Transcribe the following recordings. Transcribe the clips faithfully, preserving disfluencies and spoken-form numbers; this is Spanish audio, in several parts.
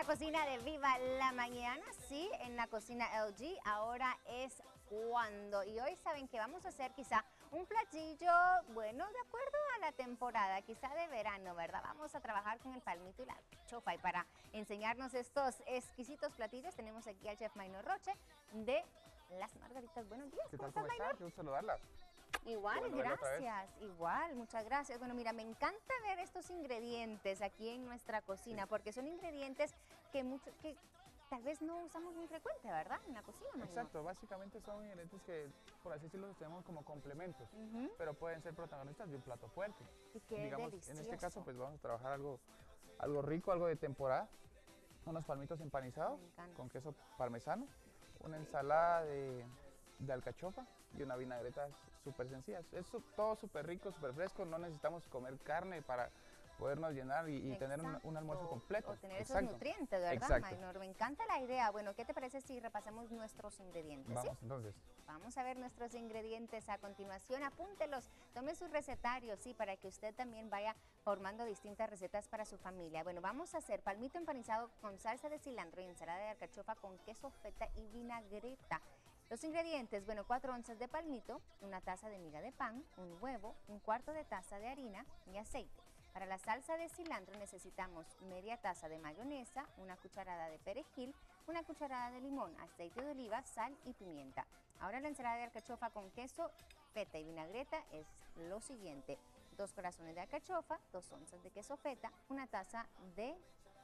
la cocina de Viva la Mañana, sí, en la cocina L G, ahora es cuando. Y hoy saben que vamos a hacer quizá un platillo, bueno, de acuerdo a la temporada, quizá de verano, ¿verdad? Vamos a trabajar con el palmito y la chofa. Y para enseñarnos estos exquisitos platillos, tenemos aquí al chef Maynor Roche de Las Margaritas. Buenos días, ¿Qué ¿cómo tal? ¿Cómo estás, está? Maynor? Qué gusto saludarla. Igual, Qué bueno verla otra vez. gracias, igual, muchas gracias. Bueno, mira, me encanta ver estos ingredientes aquí en nuestra cocina, Sí. porque son ingredientes que, mucho, que tal vez no usamos muy frecuente, ¿verdad? En la cocina, Maynor. Exacto, básicamente son ingredientes que, por así decirlo, los tenemos como complementos, Ujú. pero pueden ser protagonistas de un plato fuerte. Y qué Digamos, delicioso. en este caso, pues vamos a trabajar algo, algo rico, algo de temporada, unos palmitos empanizados Me encanta. con queso parmesano, una ensalada de, de alcachofa y una vinagreta súper sencilla. Es su- todo súper rico, súper fresco, no necesitamos comer carne para podernos llenar y, y tener un, un almuerzo completo. O tener esos Exacto. nutrientes, ¿verdad, Exacto. Maynor? Me encanta la idea. Bueno, ¿qué te parece si repasamos nuestros ingredientes? Vamos ¿sí? entonces. Vamos a ver nuestros ingredientes a continuación. Apúntelos, tome su recetario, sí, para que usted también vaya formando distintas recetas para su familia. Bueno, vamos a hacer palmito empanizado con salsa de cilantro y ensalada de alcachofa con queso feta y vinagreta. Los ingredientes, bueno, cuatro onzas de palmito, una taza de miga de pan, un huevo, un cuarto de taza de harina y aceite. Para la salsa de cilantro necesitamos media taza de mayonesa, una cucharada de perejil, una cucharada de limón, aceite de oliva, sal y pimienta. Ahora la ensalada de alcachofa con queso, feta y vinagreta es lo siguiente. Dos corazones de alcachofa, dos onzas de queso feta, una taza de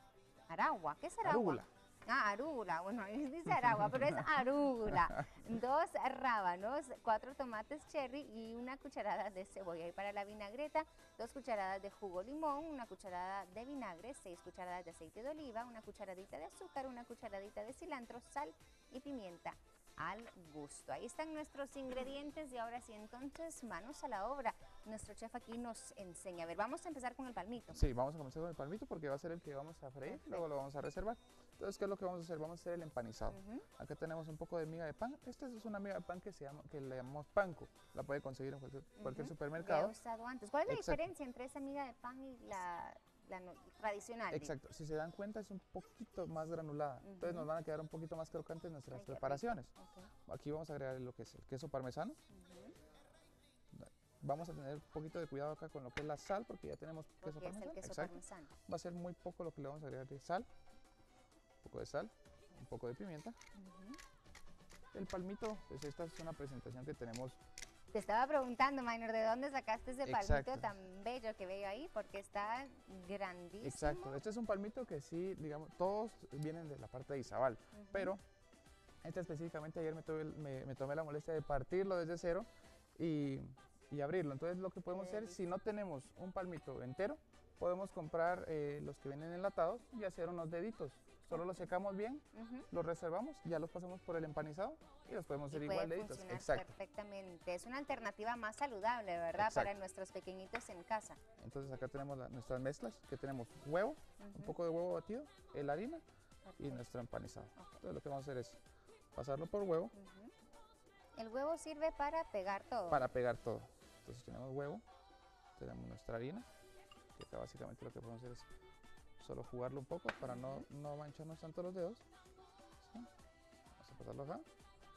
aragua. ¿Qué es aragua? Arúgula. Ah, arúgula, bueno, ahí dice aragua, pero es arúgula. Dos rábanos, cuatro tomates cherry y una cucharada de cebolla. Y para la vinagreta, dos cucharadas de jugo limón, una cucharada de vinagre, seis cucharadas de aceite de oliva, una cucharadita de azúcar, una cucharadita de cilantro, sal y pimienta al gusto. Ahí están nuestros ingredientes y ahora sí, entonces, manos a la obra. Nuestro chef aquí nos enseña. A ver, vamos a empezar con el palmito. Sí, vamos a comenzar con el palmito porque va a ser el que vamos a freír, Perfecto. luego lo vamos a reservar. Entonces, ¿qué es lo que vamos a hacer? Vamos a hacer el empanizado. Ujú. Acá tenemos un poco de miga de pan. Esta es una miga de pan que, se llama, que le llamamos panko. La puede conseguir en cualquier, cualquier Ujú. supermercado. Ya he usado antes. ¿Cuál es la Exacto. diferencia entre esa miga de pan y la, la no- tradicional? digo? Exacto, si se dan cuenta es un poquito más granulada, entonces Ujú. nos van a quedar un poquito más crocantes nuestras Ay, qué preparaciones. rico. Ok. Aquí vamos a agregar lo que es el queso parmesano. Ujú. Vamos a tener un poquito de cuidado acá con lo que es la sal porque ya tenemos queso Porque es parmesano. el queso Exacto. parmesano. Va a ser muy poco lo que le vamos a agregar de sal, un poco de sal, un poco de pimienta. Ujú. El palmito, pues esta es una presentación que tenemos. Te estaba preguntando, Maynor, ¿de dónde sacaste ese palmito Exacto. tan bello que veo ahí? Porque está grandísimo. Exacto, este es un palmito que sí, digamos, todos vienen de la parte de Izabal, Ujú. pero este específicamente ayer me, tuve el- me, me tomé la molestia de partirlo desde cero y, y abrirlo. Entonces lo que podemos Qué hacer, delicia. si no tenemos un palmito entero, podemos comprar eh, los que vienen enlatados y hacer unos deditos. Solo los secamos bien, Ujú. los reservamos, ya los pasamos por el empanizado y los podemos hacer Y igual puede deditos. funcionar Exacto. perfectamente. Es una alternativa más saludable, ¿verdad? Exacto. Para nuestros pequeñitos en casa. Entonces acá tenemos la- nuestras mezclas, que tenemos huevo, un Ujú. poco de huevo batido, la harina y Perfecto. nuestro empanizado. Ok. Entonces lo que vamos a hacer es pasarlo por huevo Ujú. El huevo sirve para pegar todo. para pegar todo. Entonces tenemos huevo, tenemos nuestra harina, que acá básicamente lo que podemos hacer es solo jugarlo un poco para no, no mancharnos tanto los dedos. ¿Sí? Vamos a pasarlo acá.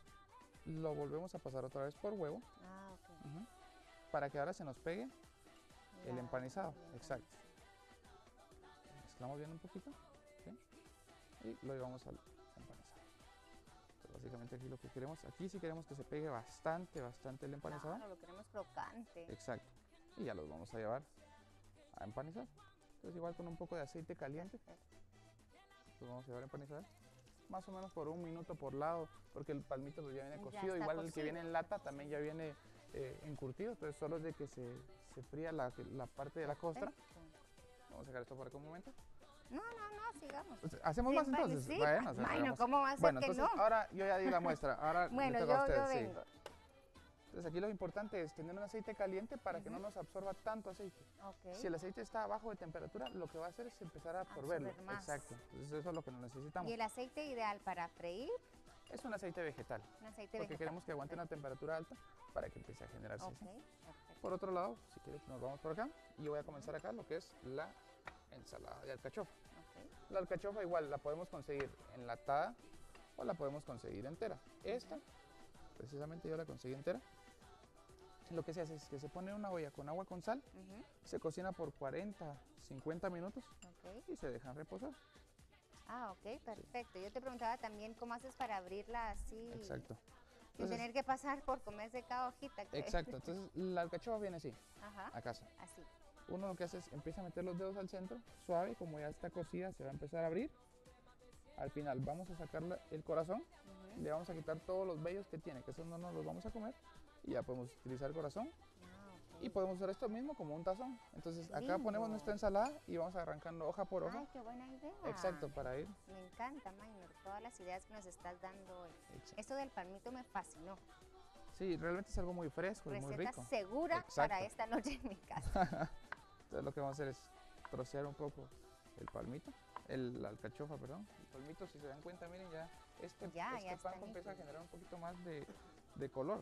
Lo volvemos a pasar otra vez por huevo, Ah, ok. ujú, para que ahora se nos pegue el La- empanizado. el Exacto. Mezclamos bien un poquito, ¿sí? Y lo llevamos al empanizado. Entonces, básicamente aquí lo que queremos, aquí sí queremos que se pegue bastante, bastante el empanizado. Claro, lo queremos crocante. Exacto. Y ya los vamos a llevar a empanizar. Entonces igual con un poco de aceite caliente, Perfecto. los vamos a llevar a empanizar. Más o menos por un minuto por lado, porque el palmito pues ya viene Ya cocido. está Igual el que cocido. viene en lata también ya viene eh, encurtido. Entonces solo es de que se, se fría la, la parte de la costra. Perfecto. Vamos a dejar esto por acá un momento. No, no, no, sigamos. Pues, ¿hacemos Sí, más vale, entonces? sí, Bueno, pa- o sea, Maynor, hagamos. ¿cómo va a ser Bueno, que entonces no? ahora yo ya di la muestra. Ahora Bueno, le toca a yo, ustedes, yo sí. vengo. Entonces aquí lo importante es tener un aceite caliente para que no nos absorba tanto aceite. Ok. Si el aceite está abajo de temperatura, lo que va a hacer es empezar a absorberlo. Absorber más. Exacto. Entonces eso es lo que necesitamos. ¿Y el aceite ideal para freír? Es un aceite vegetal. Un aceite Porque vegetal. queremos que aguante una temperatura alta para que empiece a generarse. Ok, ¿sí? perfecto. Por otro lado, si quieres nos vamos por acá y yo voy a comenzar acá lo que es la ensalada de alcachofa. Ok. La alcachofa igual la podemos conseguir enlatada o la podemos conseguir entera. Esta, precisamente yo la conseguí entera. Lo que se hace es que se pone en una olla con agua con sal, Ujú. se cocina por cuarenta, cincuenta minutos Ok. y se dejan reposar. Ah, ok, perfecto. Yo te preguntaba también cómo haces para abrirla así, Exacto. sin Entonces, tener que pasar por comerse cada hojita. que- exacto. Entonces la alcachofa viene así, Ajá, a casa. así. Uno lo que hace es empieza a meter los dedos al centro, suave, como ya está cocida, se va a empezar a abrir. Al final vamos a sacar la- el corazón, Ujú. le vamos a quitar todos los vellos que tiene, que esos no nos los vamos a comer. Y ya podemos utilizar el corazón Ah, ok. y podemos usar esto mismo como un tazón. Entonces acá Lindo. ponemos nuestra ensalada y vamos arrancando hoja por hoja. Ay, qué buena idea. Exacto, para ir. Me encanta, Maynor, todas las ideas que nos estás dando hoy. Exacto. Esto del palmito me fascinó. Sí, realmente es algo muy fresco y muy Receta rico. segura Exacto. para esta noche en mi casa. Entonces lo que vamos a hacer es trocear un poco el palmito, el, la alcachofa, perdón. El palmito, si se dan cuenta, miren ya, este, Ya, este ya está pan empieza a nítido. generar un poquito más de, de color.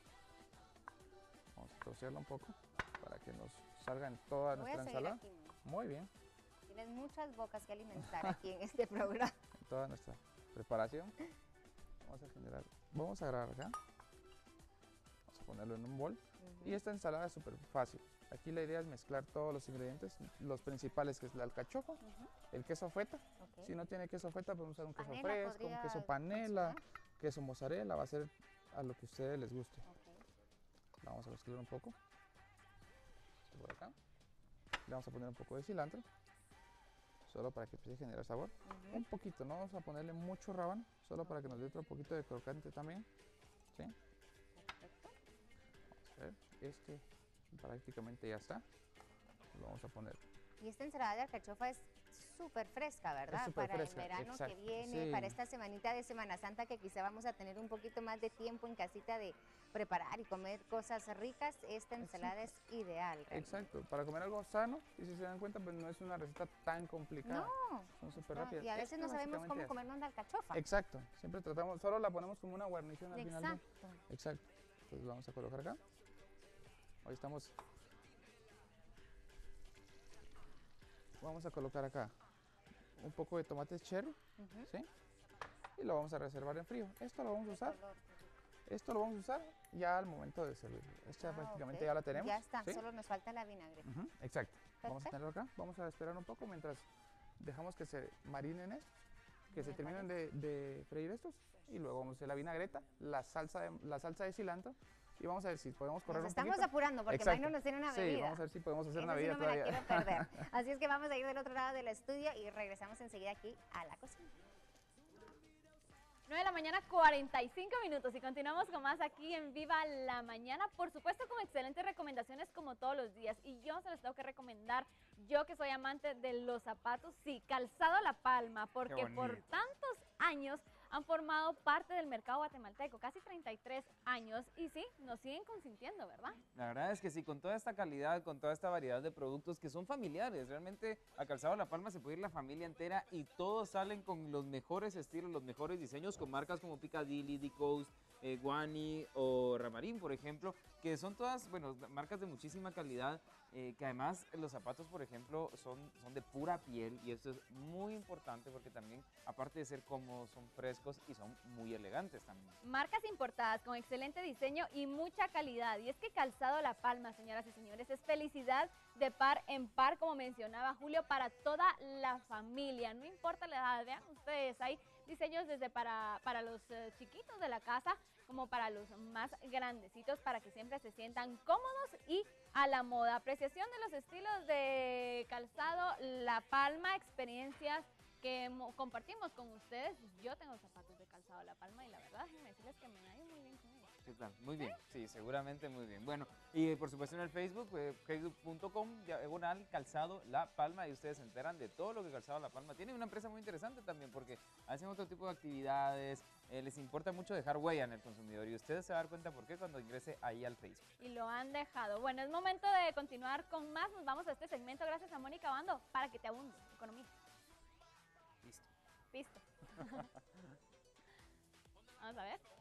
Vamos a trocearlo un poco para que nos salga en toda Voy a nuestra seguir ensalada. aquí. Maynor. Muy bien, Tienes muchas bocas que alimentar aquí en este programa. en toda nuestra preparación. Vamos a generar, vamos a agarrar acá, vamos a ponerlo en un bol. Y Ujú. esta ensalada es súper fácil. Aquí la idea es mezclar todos los ingredientes, los principales, que es la alcachofa, Ujú. el queso feta. Ok. Si no tiene queso feta, podemos usar un queso Panela fresco, un podría queso panela, funcionar. queso mozzarella, va a ser a lo que a ustedes les guste. Ok. Vamos a mezclar un poco. Esto por acá. Le vamos a poner un poco de cilantro, solo para que empiece a generar sabor. Ujú. Un poquito, no vamos a ponerle mucho rábano, solo para que nos dé otro poquito de crocante también. ¿Sí? Perfecto. Vamos a ver, este prácticamente ya está. Lo vamos a poner. Y esta ensalada de alcachofa es súper fresca, ¿verdad? súper Para fresca, el verano exacto, que viene, sí. para esta semanita de Semana Santa que quizá vamos a tener un poquito más de tiempo en casita de preparar y comer cosas ricas, esta ensalada es ideal. realmente. Exacto, para comer algo sano, y si se dan cuenta, pues no es una receta tan complicada. No, Son súper está- rápidas. y a veces Esta no sabemos básicamente cómo es- comernos la alcachofa. Exacto, siempre tratamos, solo la ponemos como una guarnición al final. de- Exacto. Exacto, entonces vamos a colocar acá. Hoy estamos. Vamos a colocar acá un poco de tomates cherry, Ujú. ¿sí? Y lo vamos a reservar en frío. Esto lo vamos a Qué usar, color. esto lo vamos a usar ya al momento de servir. Esta Ah, prácticamente ok. ya la tenemos. Ya está, ¿sí? solo nos falta la vinagre. Ujú, exacto. Vamos a Perfecto. tenerlo acá, vamos a esperar un poco mientras dejamos que se marinen estos, que se Me terminen de, de freír estos y luego vamos a hacer la vinagreta, la salsa de, la salsa de cilantro y vamos a ver si podemos correr Nos un estamos poquito. apurando porque Exacto. Maynor nos tiene una Sí, bebida. vamos a ver si podemos hacer Esa una sí bebida no me la todavía. quiero perder. Así es que vamos a ir del otro lado del estudio y regresamos enseguida aquí a la cocina. nueve de la mañana, cuarenta y cinco minutos y continuamos con más aquí en Viva la Mañana, por supuesto con excelentes recomendaciones como todos los días y yo se los tengo que recomendar, yo que soy amante de los zapatos, sí, Calzado La Palma, porque por bonito. tantos años han formado parte del mercado guatemalteco, casi treinta y tres años y sí, nos siguen consintiendo, ¿verdad? La verdad es que sí, con toda esta calidad, con toda esta variedad de productos que son familiares, realmente a Calzado La Palma se puede ir la familia entera y todos salen con los mejores estilos, los mejores diseños, con marcas como Piccadilly, D-Coast, eh, Guani o Ramarín, por ejemplo, que son todas, bueno, marcas de muchísima calidad, eh, que además los zapatos, por ejemplo, son, son de pura piel y esto es muy importante porque también, aparte de ser cómodos, son frescos y son muy elegantes también. Marcas importadas con excelente diseño y mucha calidad. Y es que Calzado La Palma, señoras y señores, es felicidad de par en par, como mencionaba Julio, para toda la familia. No importa la edad, vean ustedes, hay diseños desde para, para los eh, chiquitos de la casa como para los más grandecitos, para que siempre se sientan cómodos y a la moda. Apreciación de los estilos de Calzado La Palma, experiencias que mo- compartimos con ustedes. Yo tengo zapatos de Calzado La Palma y la verdad, déjenme decirles que me ha ido muy bien con ellos. ¿Qué tal? Muy bien, sí, seguramente muy bien. Bueno, y eh, por supuesto en el Facebook, eh, facebook punto com, diagonal Calzado La Palma, y ustedes se enteran de todo lo que Calzado La Palma tiene. Una empresa muy interesante también porque hacen otro tipo de actividades, eh, les importa mucho dejar huella en el consumidor y ustedes se van a dar cuenta por qué cuando ingrese ahí al Facebook. Y lo han dejado. Bueno, es momento de continuar con más. Nos vamos a este segmento gracias a Mónica Bando para que te abunde. Economía. Listo. Listo. Vamos a ver.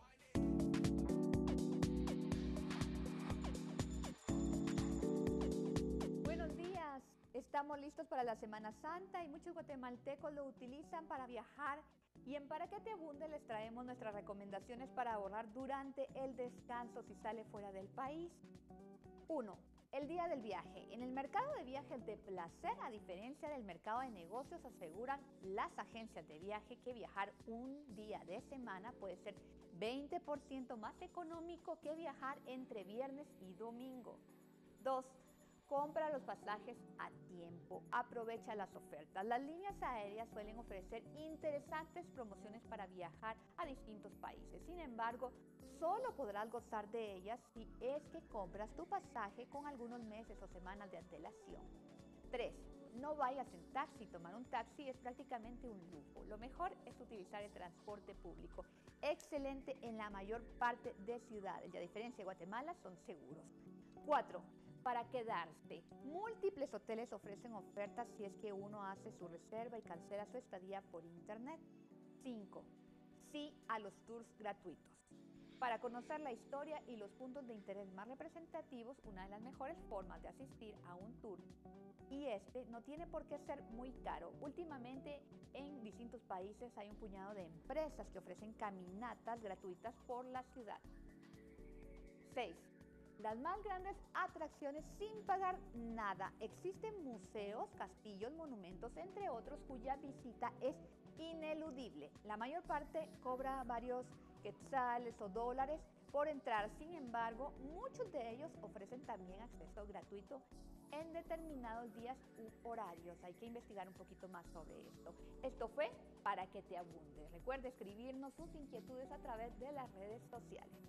Buenos días. Está Estamos listos para la Semana Santa y muchos guatemaltecos lo utilizan para viajar. Y en Para que te abunde les traemos nuestras recomendaciones para ahorrar durante el descanso si sale fuera del país. uno. El día del viaje. En el mercado de viajes de placer, a diferencia del mercado de negocios, aseguran las agencias de viaje que viajar un día de semana puede ser veinte por ciento más económico que viajar entre viernes y domingo. dos. Compra los pasajes a tiempo. Aprovecha las ofertas. Las líneas aéreas suelen ofrecer interesantes promociones para viajar a distintos países. Sin embargo, solo podrás gozar de ellas si es que compras tu pasaje con algunos meses o semanas de antelación. tres. No vayas en taxi. Tomar un taxi es prácticamente un lujo. Lo mejor es utilizar el transporte público. Excelente en la mayor parte de ciudades y a diferencia de Guatemala son seguros. cuatro. Para quedarse. Múltiples hoteles ofrecen ofertas si es que uno hace su reserva y cancela su estadía por internet. cinco. Sí a los tours gratuitos. Para conocer la historia y los puntos de interés más representativos, una de las mejores formas de asistir a un tour, y este no tiene por qué ser muy caro. Últimamente en distintos países hay un puñado de empresas que ofrecen caminatas gratuitas por la ciudad. seis. Las más grandes atracciones sin pagar nada. Existen museos, castillos, monumentos, entre otros, cuya visita es ineludible. La mayor parte cobra varios quetzales o dólares por entrar. Sin embargo, muchos de ellos ofrecen también acceso gratuito en determinados días u horarios. Hay que investigar un poquito más sobre esto. Esto fue Para que te abunde. Recuerde escribirnos sus inquietudes a través de las redes sociales.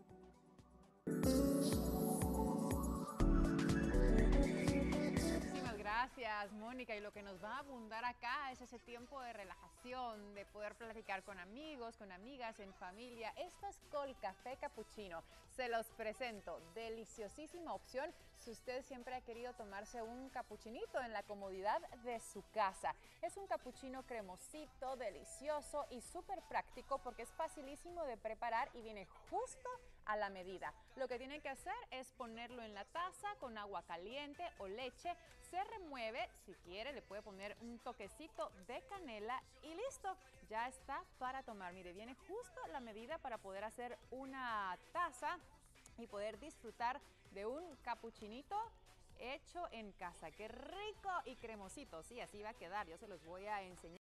Muchísimas gracias, Mónica. Y lo que nos va a abundar acá es ese tiempo de relajación, de poder platicar con amigos, con amigas, en familia. Esto es Col Café Capuchino. Se los presento. Deliciosísima opción si usted siempre ha querido tomarse un capuchinito en la comodidad de su casa. Es un capuchino cremosito, delicioso y súper práctico porque es facilísimo de preparar y viene justo a la medida. Lo que tiene que hacer es ponerlo en la taza con agua caliente o leche, se remueve, si quiere le puede poner un toquecito de canela y listo, ya está para tomar. Mire, viene justo la medida para poder hacer una taza y poder disfrutar de un capuchinito hecho en casa. ¡Qué rico y cremosito! Sí, así va a quedar, yo se los voy a enseñar.